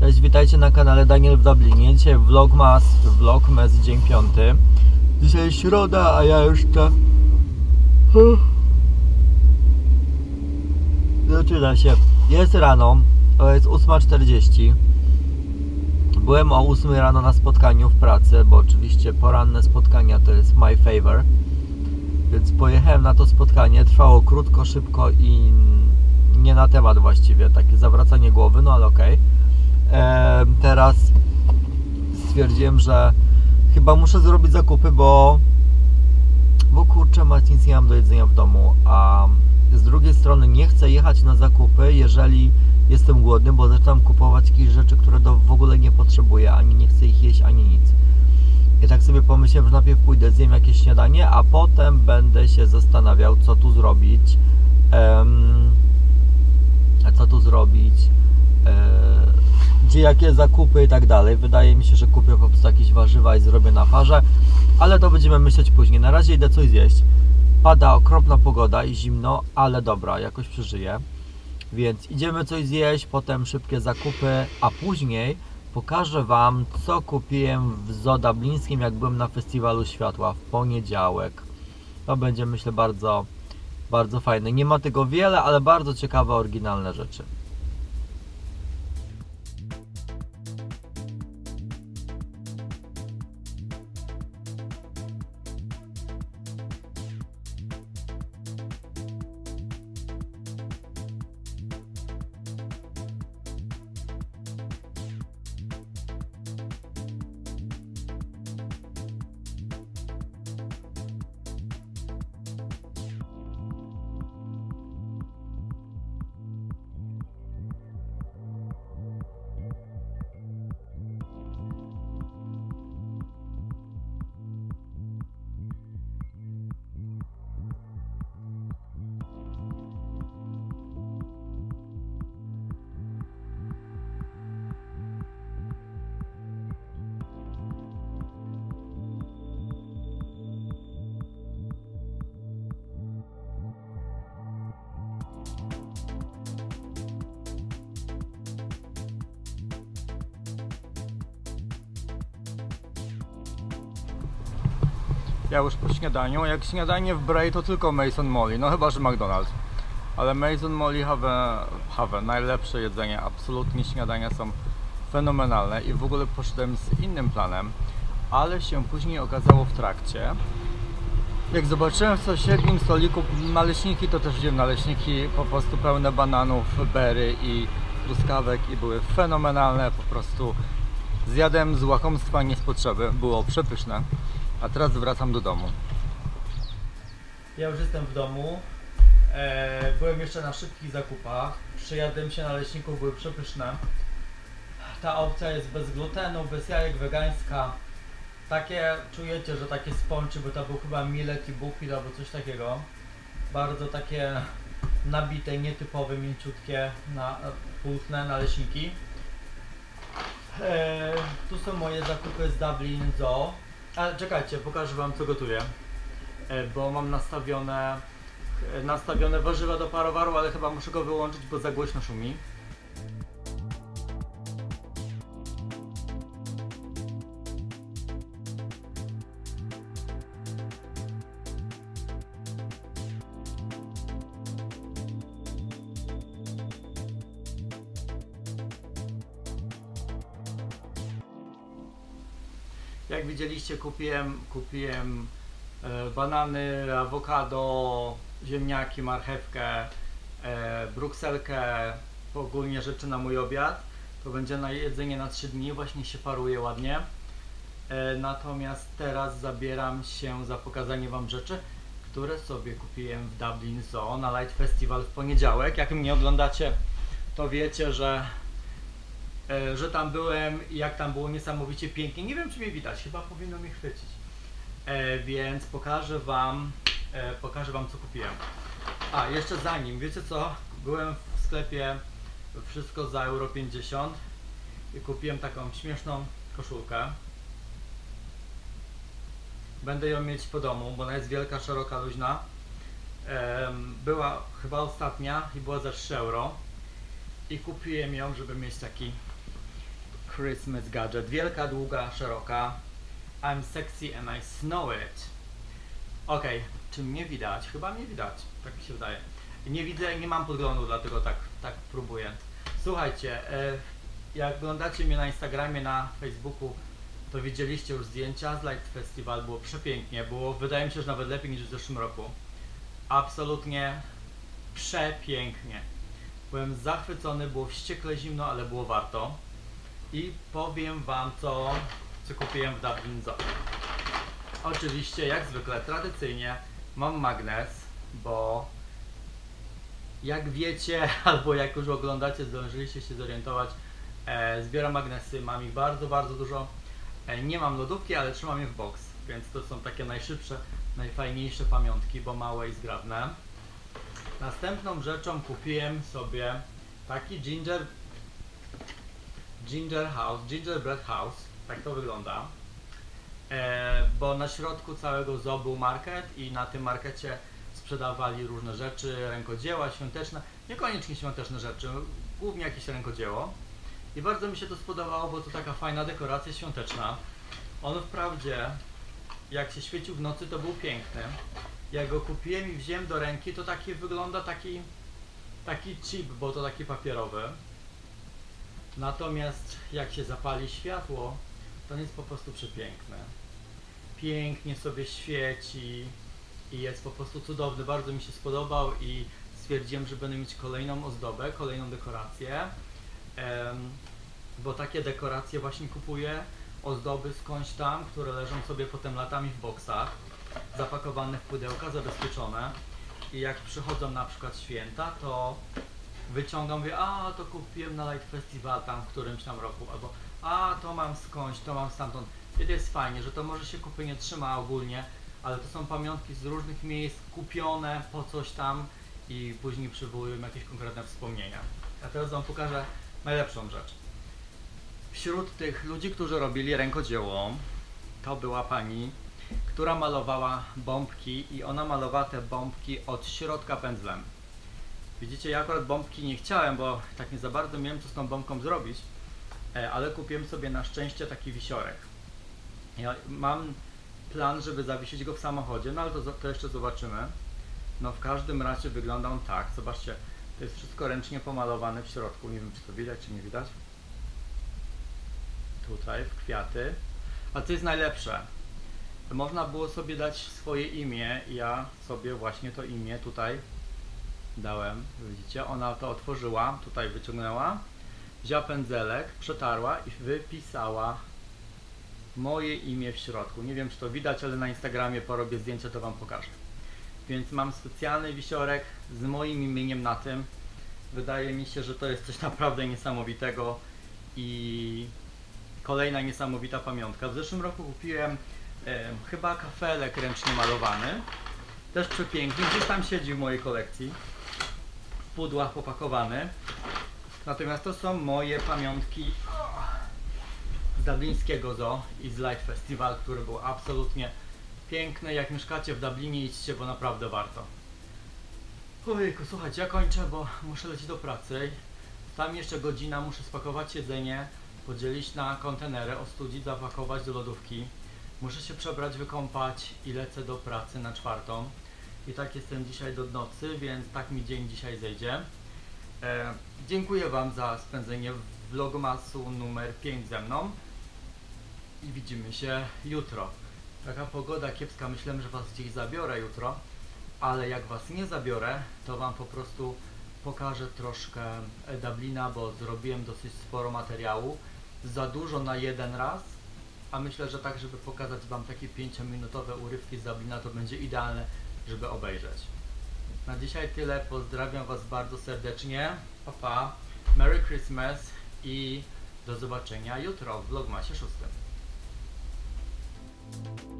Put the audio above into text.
Cześć, witajcie na kanale Daniel w Dublinie. Dzisiaj vlogmas dzień 5. Dzisiaj środa, a ja już to... Zaczyna się. Jest rano, to jest 8:40. Byłem o 8 rano na spotkaniu w pracy, bo oczywiście poranne spotkania to jest my favor. Więc pojechałem na to spotkanie, trwało krótko, szybko i nie na temat właściwie, takie zawracanie głowy, no ale okej. Teraz stwierdziłem, że chyba muszę zrobić zakupy, bo kurczę, nic nie mam do jedzenia w domu, a z drugiej strony nie chcę jechać na zakupy, jeżeli jestem głodny, bo zaczynam kupować jakieś rzeczy, które w ogóle nie potrzebuję, ani nie chcę ich jeść, ani nic. I tak sobie pomyślałem, że najpierw pójdę, zjem jakieś śniadanie, a potem będę się zastanawiał, co tu zrobić. Gdzie jakie zakupy i tak dalej. Wydaje mi się, że kupię po prostu jakieś warzywa i zrobię na parze, ale to będziemy myśleć później. Na razie idę coś zjeść. Pada okropna pogoda i zimno, ale dobra, jakoś przeżyję. Więc idziemy coś zjeść, potem szybkie zakupy, a później pokażę Wam, co kupiłem w Zoo Dublińskim, jak byłem na Festiwalu Światła w poniedziałek. To będzie, myślę, bardzo, bardzo fajne. Nie ma tego wiele, ale bardzo ciekawe, oryginalne rzeczy. Ja już po śniadaniu. Jak śniadanie w Bray to tylko Mason Molly, no chyba że McDonald's. Ale Mason Molly have najlepsze jedzenie, absolutnie śniadania są fenomenalne i w ogóle poszedłem z innym planem, ale się później okazało w trakcie. Jak zobaczyłem w sąsiednim stoliku naleśniki, to też wziąłem naleśniki po prostu pełne bananów, berry i truskawek i były fenomenalne, po prostu zjadłem z łakomstwa, nie z potrzeby, było przepyszne. A teraz wracam do domu. Ja już jestem w domu. Byłem jeszcze na szybkich zakupach. Przyjadłem się naleśników, były przepyszne. Ta opcja jest bez glutenu, bez jajek, wegańska. Takie czujecie, że takie sponczy, bo to był chyba millet i buchwheat albo coś takiego. Bardzo takie nabite, nietypowe, mięciutkie, pulchne naleśniki. Tu są moje zakupy z Dublin Zoo. Ale czekajcie, pokażę Wam, co gotuję, bo mam nastawione warzywa do parowaru, ale chyba muszę go wyłączyć, bo za głośno szumi. Jak widzieliście, kupiłem banany, awokado, ziemniaki, marchewkę, brukselkę, ogólnie rzeczy na mój obiad. To będzie na jedzenie na 3 dni, właśnie się paruje ładnie. Natomiast teraz zabieram się za pokazanie Wam rzeczy, które sobie kupiłem w Dublin Zoo na Light Festival w poniedziałek. Jak mnie oglądacie, to wiecie, że tam byłem i jak tam było niesamowicie pięknie. Nie wiem, czy mnie widać, chyba powinno mnie chwycić. Więc pokażę wam, co kupiłem. A, jeszcze zanim, wiecie co? Byłem w sklepie Wszystko za euro 50 i kupiłem taką śmieszną koszulkę. Będę ją mieć po domu, bo ona jest wielka, szeroka, luźna. Była chyba ostatnia i była za 3 euro. I kupiłem ją, żeby mieć taki Christmas gadget. Wielka, długa, szeroka. I'm sexy and I know it. Okej, czy mnie widać? Chyba mnie widać, tak mi się wydaje. Nie widzę, nie mam podglądu, dlatego tak próbuję. Słuchajcie, jak oglądacie mnie na Instagramie, na Facebooku, to widzieliście już zdjęcia z Light Festival, było przepięknie, wydaje mi się, że nawet lepiej niż w zeszłym roku. Absolutnie przepięknie. Byłem zachwycony, było wściekle zimno, ale było warto. I powiem wam co kupiłem w Dublin Zoo. Oczywiście, jak zwykle, tradycyjnie mam magnes, bo jak wiecie, albo jak już oglądacie, zdążyliście się zorientować, zbieram magnesy, mam ich bardzo, bardzo dużo. Nie mam lodówki, ale trzymam je w box, więc to są takie najszybsze, najfajniejsze pamiątki, bo małe i zgrabne. Następną rzeczą kupiłem sobie taki gingerbread house, tak to wygląda. Bo na środku całego zoo był market i na tym markecie sprzedawali różne rzeczy, rękodzieła świąteczne, niekoniecznie świąteczne rzeczy, głównie jakieś rękodzieło. I bardzo mi się to spodobało, bo to taka fajna dekoracja świąteczna. On wprawdzie, jak się świecił w nocy, to był piękny. Jak go kupiłem i wziąłem do ręki, to taki wygląda taki chip, bo to taki papierowy. Natomiast jak się zapali światło, to jest po prostu przepiękne. Pięknie sobie świeci i jest po prostu cudowny. Bardzo mi się spodobał i stwierdziłem, że będę mieć kolejną ozdobę, kolejną dekorację. Bo takie dekoracje właśnie kupuję, ozdoby skądś tam, które leżą sobie potem latami w boksach, zapakowane w pudełka, zabezpieczone. I jak przychodzą na przykład święta, to wyciągam, mówię, a to kupiłem na Light Festival tam w którymś tam roku, albo a to mam skądś, to mam stamtąd. I to jest fajnie, że to może się kupy nie trzyma ogólnie, ale to są pamiątki z różnych miejsc, kupione po coś tam i później przywołują jakieś konkretne wspomnienia. A teraz wam pokażę najlepszą rzecz. Wśród tych ludzi, którzy robili rękodzieło, to była pani, która malowała bombki i ona malowała te bombki od środka pędzlem. Widzicie, ja akurat bombki nie chciałem, bo tak nie za bardzo miałem co z tą bombką zrobić, ale kupiłem sobie na szczęście taki wisiorek. Ja mam plan, żeby zawiesić go w samochodzie, no ale to jeszcze zobaczymy. No w każdym razie wygląda on tak, zobaczcie, to jest wszystko ręcznie pomalowane w środku, nie wiem czy to widać, czy nie widać. Tutaj w kwiaty. A co jest najlepsze? Można było sobie dać swoje imię, ja sobie właśnie to imię tutaj dałem, widzicie, ona to otworzyła, tutaj wyciągnęła, wzięła pędzelek, przetarła i wypisała moje imię w środku. Nie wiem czy to widać, ale na Instagramie porobię zdjęcie, to wam pokażę. Więc mam specjalny wisiorek z moim imieniem na tym. Wydaje mi się, że to jest coś naprawdę niesamowitego i kolejna niesamowita pamiątka. W zeszłym roku kupiłem chyba kafelek ręcznie malowany. Też przepiękny, gdzieś tam siedzi w mojej kolekcji. W pudłach popakowany. Natomiast to są moje pamiątki z dublińskiego zoo i z Light Festival, który był absolutnie piękny. Jak mieszkacie w Dublinie, idźcie, bo naprawdę warto. Ojejku, słuchajcie, ja kończę, bo muszę lecieć do pracy. Tam jeszcze godzina, muszę spakować jedzenie, podzielić na kontenery, ostudzić, zapakować do lodówki. Muszę się przebrać, wykąpać i lecę do pracy na 4. I tak jestem dzisiaj do nocy, więc tak mi dzień dzisiaj zejdzie. Dziękuję wam za spędzenie vlogmasu numer 5 ze mną. I widzimy się jutro. Taka pogoda kiepska, myślałem, że was gdzieś zabiorę jutro. Ale jak was nie zabiorę, to wam po prostu pokażę troszkę Dublina, bo zrobiłem dosyć sporo materiału. Za dużo na jeden raz. A myślę, że tak, żeby pokazać wam takie 5-minutowe urywki z Dublina, to będzie idealne, żeby obejrzeć. Na dzisiaj tyle, pozdrawiam was bardzo serdecznie, pa pa, Merry Christmas i do zobaczenia jutro w vlogmasie 6.